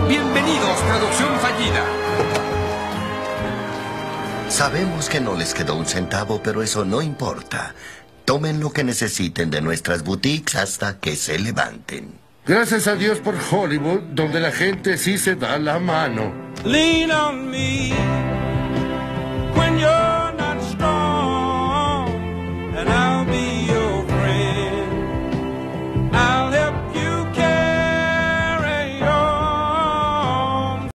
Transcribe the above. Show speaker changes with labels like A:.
A: Bienvenidos, producción fallida.
B: Sabemos que no les quedó un centavo, pero eso no importa. Tomen lo que necesiten de nuestras boutiques hasta que se levanten.
C: Gracias a Dios por Hollywood, donde la gente sí se da la mano.
D: Lean on me.